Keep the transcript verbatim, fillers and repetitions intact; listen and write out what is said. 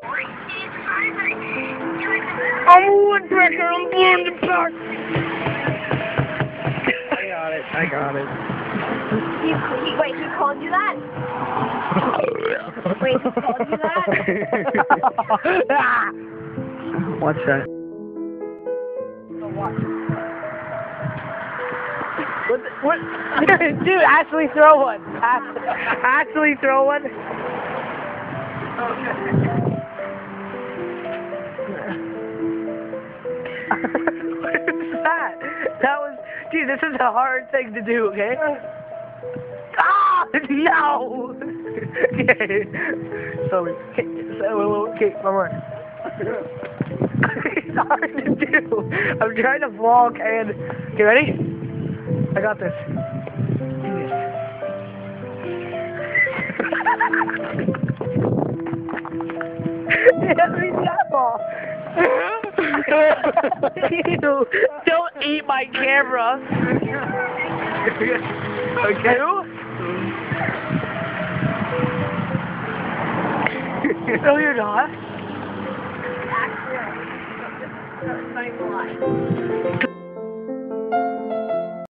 I'm a woodpecker, I'm blowing the park. I got it, I got it. He, he, wait, he called you that? Wait, he called you that? Watch that. What, what? Dude, Ashley, throw one. Ashley, Ashley throw one. What is that? That was, dude, this is a hard thing to do, okay? Ah, no! Okay. So, okay, so, okay, one more. It's hard to do. I'm trying to vlog and, okay, ready? I got this. Do this. Yeah, read that ball. Ew, don't eat my camera. Okay. No, you're not. Actually, that's not even a lie.